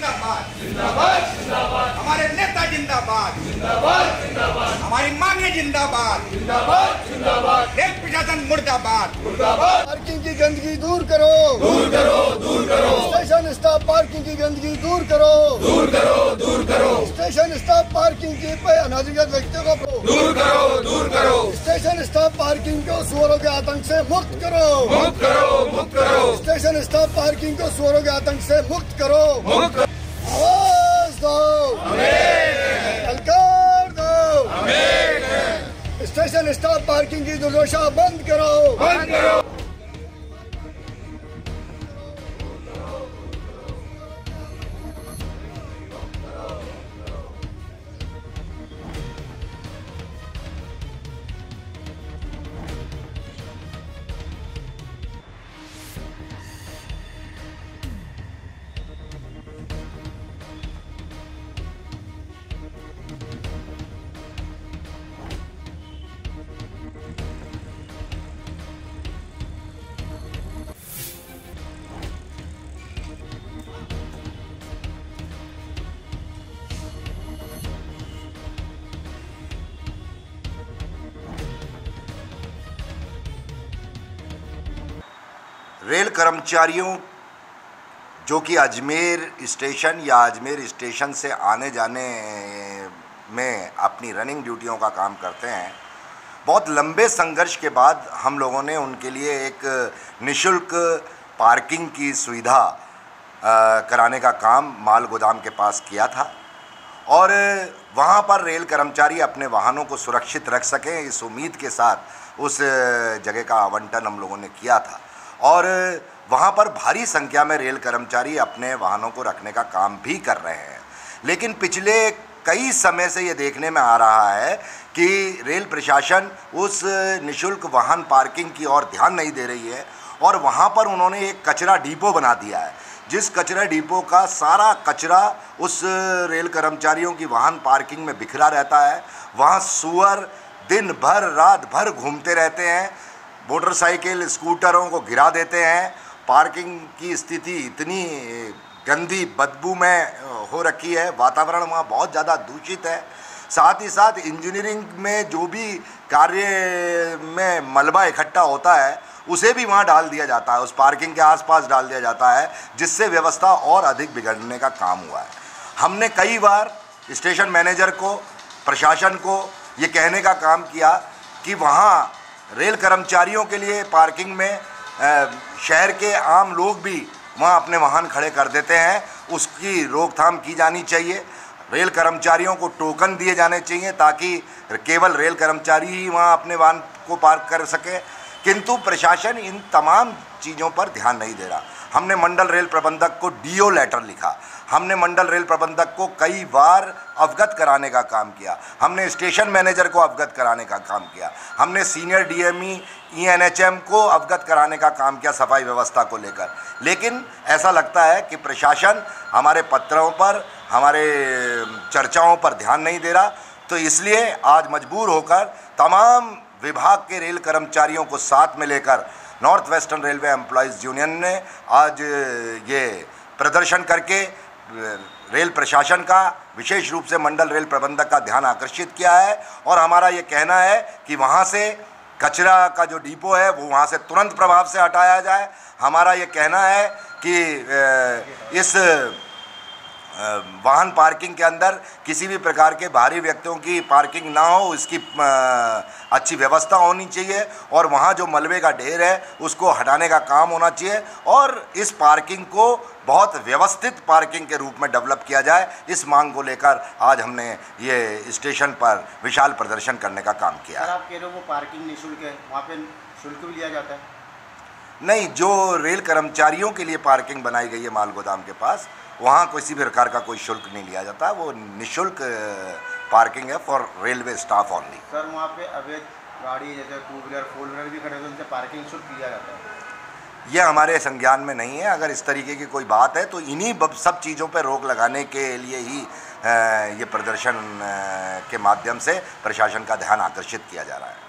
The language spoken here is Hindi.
जिंदाबाद जिंदाबाद जिंदाबाद, हमारे नेता जिंदाबाद जिंदाबाद जिंदाबाद, हमारी मांगे जिंदाबाद जिंदाबाद जिंदाबाद, रेल प्रशासन मुर्दाबाद मुर्दाबाद। पार्किंग की गंदगी दूर करो दूर करो दूर करो, स्टेशन स्टाफ पार्किंग की गंदगी दूर करो दूर करो दूर करो, स्टेशन स्टाफ पार्किंग की पे अनाधिकृत व्यक्तियों को दूर करो दूर करो, स्टेशन स्टाफ पार्किंग को सुअरों के आतंक से मुक्त करो मुक्त करो मुक्त करो, स्टेशन स्टाफ पार्किंग को सुअरों के आतंक से मुक्त करो। मुक्त करो। आवाज दो, ललकार दो, स्टेशन स्टाफ पार्किंग की दुर्दशा बंद करो बंद करो। रेल कर्मचारियों जो कि अजमेर स्टेशन या अजमेर स्टेशन से आने जाने में अपनी रनिंग ड्यूटियों का काम करते हैं, बहुत लंबे संघर्ष के बाद हम लोगों ने उनके लिए एक निःशुल्क पार्किंग की सुविधा कराने का काम माल गोदाम के पास किया था और वहाँ पर रेल कर्मचारी अपने वाहनों को सुरक्षित रख सकें, इस उम्मीद के साथ उस जगह का आवंटन हम लोगों ने किया था और वहाँ पर भारी संख्या में रेल कर्मचारी अपने वाहनों को रखने का काम भी कर रहे हैं। लेकिन पिछले कई समय से ये देखने में आ रहा है कि रेल प्रशासन उस निःशुल्क वाहन पार्किंग की ओर ध्यान नहीं दे रही है और वहाँ पर उन्होंने एक कचरा डिपो बना दिया है, जिस कचरा डिपो का सारा कचरा उस रेल कर्मचारियों की वाहन पार्किंग में बिखरा रहता है। वहाँ सुअर दिन भर रात भर घूमते रहते हैं, मोटरसाइकिल स्कूटरों को गिरा देते हैं। पार्किंग की स्थिति इतनी गंदी बदबू में हो रखी है, वातावरण वहाँ बहुत ज़्यादा दूषित है। साथ ही साथ इंजीनियरिंग में जो भी कार्य में मलबा इकट्ठा होता है उसे भी वहाँ डाल दिया जाता है, उस पार्किंग के आसपास डाल दिया जाता है, जिससे व्यवस्था और अधिक बिगड़ने का काम हुआ है। हमने कई बार स्टेशन मैनेजर को, प्रशासन को ये कहने का काम किया कि वहाँ रेल कर्मचारियों के लिए पार्किंग में शहर के आम लोग भी वहाँ अपने वाहन खड़े कर देते हैं, उसकी रोकथाम की जानी चाहिए। रेल कर्मचारियों को टोकन दिए जाने चाहिए ताकि केवल रेल कर्मचारी ही वहाँ अपने वाहन को पार्क कर सके, किंतु प्रशासन इन तमाम चीज़ों पर ध्यान नहीं दे रहा। हमने मंडल रेल प्रबंधक को डीओ लेटर लिखा, हमने मंडल रेल प्रबंधक को कई बार अवगत कराने का काम किया, हमने स्टेशन मैनेजर को अवगत कराने का काम किया, हमने सीनियर डीएमई ईएनएचएम को अवगत कराने का काम किया सफाई व्यवस्था को लेकर। लेकिन ऐसा लगता है कि प्रशासन हमारे पत्रों पर, हमारे चर्चाओं पर ध्यान नहीं दे रहा। तो इसलिए आज मजबूर होकर तमाम विभाग के रेल कर्मचारियों को साथ में लेकर north western railway employees union ने आज ये प्रदर्शन करके रेल प्रशासन का, विशेष रूप से मंडल रेल प्रबंधक का ध्यान आकर्षित किया है और हमारा ये कहना है कि वहाँ से कचरा का जो डिपो है वो वहाँ से तुरंत प्रभाव से हटाया जाए। हमारा ये कहना है कि इस वाहन पार्किंग के अंदर किसी भी प्रकार के बाहरी व्यक्तियों की पार्किंग ना हो, इसकी अच्छी व्यवस्था होनी चाहिए और वहाँ जो मलबे का ढेर है उसको हटाने का काम होना चाहिए और इस पार्किंग को बहुत व्यवस्थित पार्किंग के रूप में डेवलप किया जाए। इस मांग को लेकर आज हमने ये स्टेशन पर विशाल प्रदर्शन करने का काम किया। सर, आप कह रहे हो वो पार्किंग निःशुल्क है, वहाँ पे शुल्क भी लिया जाता है? नहीं, जो रेल कर्मचारियों के लिए पार्किंग बनाई गई है माल गोदाम के पास, वहाँ किसी भी प्रकार का कोई शुल्क नहीं लिया जाता, वो निःशुल्क पार्किंग है for railway staff only. Sir, वहाँ पे अवैध गाड़ी जैसे 2 व्हीलर 4 व्हीलर भी खड़े हुए, उनसे पार्किंग शुल्क लिया जाता है? यह हमारे संज्ञान में नहीं है। अगर इस तरीके की कोई बात है तो इन्हीं सब चीज़ों पर रोक लगाने के लिए ही ये प्रदर्शन के माध्यम से प्रशासन का ध्यान आकर्षित किया जा रहा है।